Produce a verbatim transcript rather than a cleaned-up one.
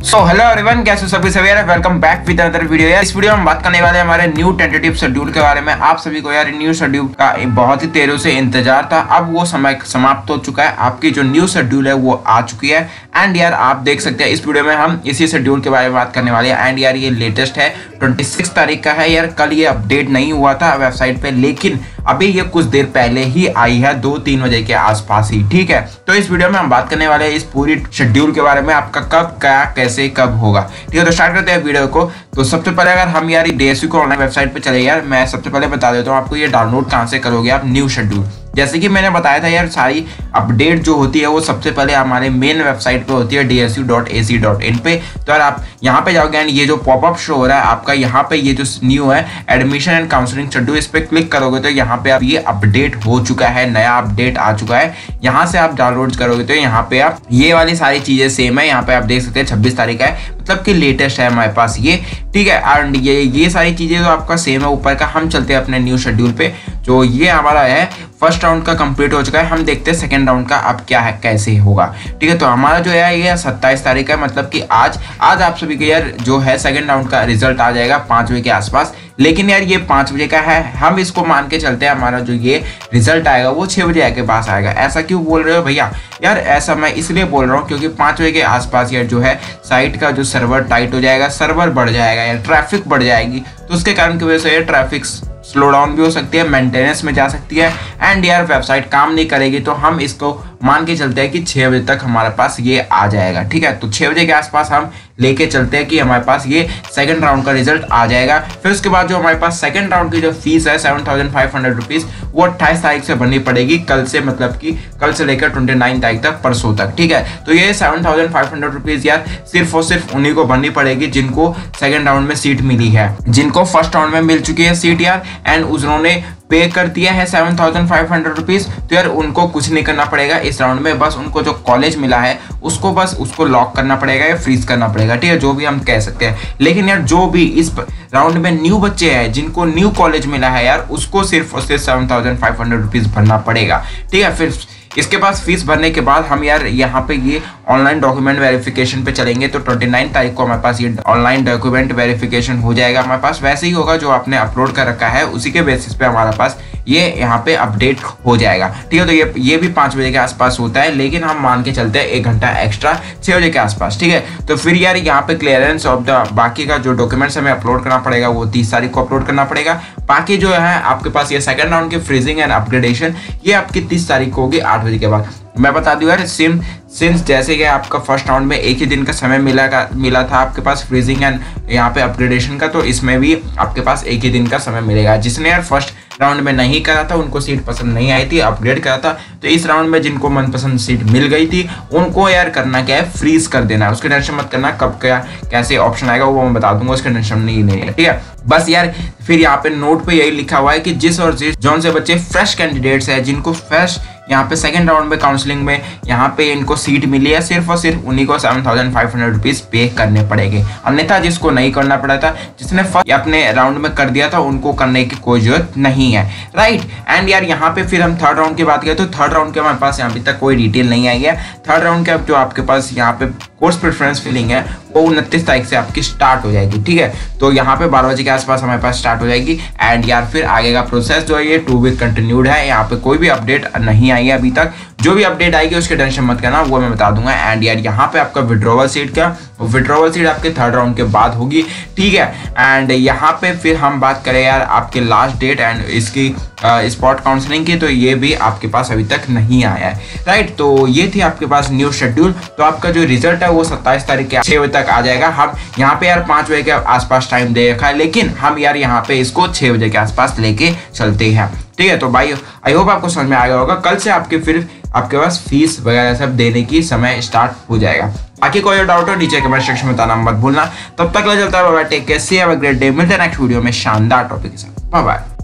So hello everyone, कैसे हो सभी सभी यार, welcome back with another video यार। इस वीडियो में हम बात करने वाले हैं हमारे न्यू टेंटेटिव शेड्यूल के बारे में। आप सभी को यार न्यू शेड्यूल का बहुत ही देरों से इंतजार था, अब वो समय समाप्त हो चुका है। आपकी जो न्यू शेड्यूल है वो आ चुकी है एंड यार आप देख सकते हैं इस वीडियो में हम इसी शेड्यूल के बारे में बात करने वाले हैं। एंड यार ये लेटेस्ट है, छब्बीस तारीख का है यार। कल ये अपडेट नहीं हुआ था वेबसाइट पे, लेकिन अभी ये कुछ देर पहले ही आई है, दो तीन बजे के आसपास ही। ठीक है, तो इस वीडियो में हम बात करने वाले हैं इस पूरी शेड्यूल के बारे में, आपका कब क्या कैसे कब होगा। ठीक है, तो स्टार्ट करते हैं वीडियो को। तो सबसे पहले अगर हम यार डीएसयू को ऑनलाइन वेबसाइट पे चले यार, मैं सबसे पहले बता देता हूँ आपको ये डाउनलोड कहाँ से करोगे आप न्यू शेड्यूल। जैसे कि मैंने बताया था यार, सारी अपडेट जो होती है वो सबसे पहले हमारे मेन वेबसाइट पे होती है D S U dot A C dot in पे। तो यार आप यहाँ पे जाओगे एंड ये जो पॉपअप शो हो रहा है आपका, यहाँ पे ये जो न्यू है एडमिशन एंड काउंसलिंग शेड्यूल, इस पे क्लिक करोगे तो यहाँ पे आप ये अपडेट हो चुका है, नया अपडेट आ चुका है। यहाँ से आप डाउनलोड करोगे तो यहाँ पे आप ये वाली सारी चीजें सेम है। यहाँ पे आप देख सकते हैं छब्बीस तारीख है, मतलब कि लेटेस्ट है हमारे पास ये। ठीक है, एंड ये ये सारी चीजें तो आपका सेम है ऊपर का। हम चलते हैं अपने न्यू शेड्यूल पे, जो ये हमारा है फर्स्ट राउंड का कंप्लीट हो चुका है। हम देखते हैं सेकंड राउंड का अब क्या है कैसे होगा। ठीक है, तो हमारा जो है ये सत्ताईस तारीख है, मतलब कि आज आज आप सभी के यार जो है सेकंड राउंड का रिजल्ट आ जाएगा पाँच बजे के आसपास। लेकिन यार ये पाँच बजे का है, हम इसको मान के चलते हैं हमारा जो ये रिजल्ट आएगा वो छः बजे के पास आएगा। ऐसा क्यों बोल रहे हो भैया? यार ऐसा मैं इसलिए बोल रहा हूँ क्योंकि पाँच बजे के आसपास यार जो है साइट का जो सर्वर टाइट हो जाएगा, सर्वर बढ़ जाएगा यार, ट्रैफिक बढ़ जाएगी। तो उसके कारण की वजह से यार ट्रैफिक स्लो डाउन भी हो सकती है, मेंटेनेंस में जा सकती है एंड यार वेबसाइट काम नहीं करेगी। तो हम इसको मान के चलते हैं कि छः बजे तक हमारे पास ये आ जाएगा। ठीक है, तो छः बजे के आसपास हम लेके चलते हैं कि हमारे पास ये सेकंड राउंड का रिजल्ट आ जाएगा। फिर उसके बाद जो हमारे पास सेकंड राउंड की जो फीस है seven thousand five hundred rupees, वो अट्ठाईस तारीख से भरनी पड़ेगी, कल से, मतलब कि कल से लेकर ट्वेंटी नाइन तारीख तक, परसों तक। ठीक है, तो ये seven thousand five hundred rupees यार सिर्फ और सिर्फ उन्हीं को भरनी पड़ेगी जिनको सेकंड राउंड में सीट मिली है। जिनको फर्स्ट राउंड में मिल चुकी है सीट यार एंड उन्होंने पे कर दिया है seven thousand five hundred rupees, तो यार उनको कुछ नहीं करना पड़ेगा इस राउंड में। बस उनको जो कॉलेज मिला है उसको बस उसको लॉक करना पड़ेगा या फ्रीज करना पड़ेगा। ठीक है, जो भी हम कह सकते हैं। लेकिन यार जो भी इस राउंड में न्यू बच्चे हैं जिनको न्यू कॉलेज मिला है यार, उसको सिर्फ और सिर्फ seven thousand five hundred rupees भरना पड़ेगा। ठीक है, फिर इसके पास फीस भरने के बाद हम यार यहाँ पे ये ऑनलाइन डॉक्यूमेंट वेरिफिकेशन पे चलेंगे। तो उनतीस तारीख को हमारे पास ये ऑनलाइन डॉक्यूमेंट वेरिफिकेशन हो जाएगा। हमारे पास वैसे ही होगा जो आपने अपलोड कर रखा है, उसी के बेसिस पे हमारे पास ये यहाँ पे अपडेट हो जाएगा। ठीक है, तो ये ये भी पाँच बजे के आसपास होता है, लेकिन हम मान के चलते हैं एक घंटा एक्स्ट्रा, छः बजे के आसपास। ठीक है, तो फिर यार यहाँ पे क्लियरेंस ऑफ द बाकी का जो डॉक्यूमेंट्स हमें अपलोड करना पड़ेगा वो तीस तारीख को अपलोड करना पड़ेगा। बाकी जो है आपके पास ये सेकंड राउंड की फ्रीजिंग एंड अपग्रेडेशन, ये आपकी तीस तारीख को होगी आठ बजे के बाद। मैं बता दूं यार, सिम सिंस जैसे कि आपका फर्स्ट राउंड में एक ही दिन का समय मिला का मिला था आपके पास फ्रीजिंग एंड यहाँ पे अपग्रेडेशन का, तो इसमें भी आपके पास एक ही दिन का समय मिलेगा। जिसने यार फर्स्ट राउंड में नहीं करा था, उनको सीट पसंद नहीं आई थी, अपग्रेड करा था, तो इस राउंड में जिनको मनपसंद सीट मिल गई थी उनको यार करना क्या है, फ्रीज कर देना है। उसकी टेंशन मत करना, कब क्या कैसे ऑप्शन आएगा वो मैं बता दूंगा, उसकी टेंशन नहीं लेनी है। ठीक है, बस यार फिर यहाँ पे नोट पे यही लिखा हुआ है कि जिस और जिस जौन से बच्चे फ्रेश कैंडिडेट्स है, जिनको फ्रेश यहाँ पे सेकंड राउंड में काउंसलिंग में यहाँ पे इनको सीट मिली है, सिर्फ और सिर्फ उन्हीं को seven thousand five hundred rupees pay करने पड़ेंगे। अन्यथा जिसको नहीं करना पड़ा था, जिसने फर्स्ट अपने राउंड में कर दिया था, उनको करने की कोई जरूरत नहीं है। राइट, एंड यार यहाँ पे फिर हम थर्ड राउंड की बात करें तो थर्ड राउंड के हमारे पास अभी तक कोई डिटेल नहीं आई है। थर्ड राउंड का जो आपके पास यहाँ पे कोर्स प्रेफरेंस फिलिंग है वो उनतीस तारीख से आपकी स्टार्ट हो जाएगी। ठीक है, तो यहाँ पे बारह बजे के आसपास हमारे पास स्टार्ट हो जाएगी एंड यार फिर आगे का प्रोसेस जो है ये टू वीक कंटिन्यूड है। यहाँ पे कोई भी अपडेट नहीं आई है अभी तक, जो भी अपडेट आएगी उसकी टेंशन मत करना, वो मैं बता दूंगा। एंड यार यहाँ पे आपका विड्रॉवल सीट का विड्रॉवल सीट आपके थर्ड राउंड के बाद होगी। ठीक है, एंड यहाँ पे फिर हम बात करें यार आपके लास्ट डेट एंड इसकी स्पॉट काउंसलिंग की, तो ये भी आपके पास अभी तक नहीं आया है। राइट, तो ये थी आपके पास न्यू शेड्यूल। तो आपका जो रिजल्ट है वो सत्ताईस तारीख के छः बजे तक आ जाएगा। हम यहाँ पे यार पाँच बजे के आसपास टाइम दे रखा है, लेकिन हम यार यहाँ पे इसको छः बजे के आसपास लेके चलते हैं। ठीक है, तो भाई आई होप आपको समझ में आ गया होगा। कल से आपके फिर आपके पास फीस वगैरह सब देने की समय स्टार्ट हो जाएगा। बाकी कोई डाउट हो नीचे कमेंट सेक्शन में बताना मत भूलना। तब तक ले चलता है, bye bye, take care, see have a great day. मिलते हैं नेक्स्ट वीडियो में शानदार टॉपिक के साथ। Bye bye.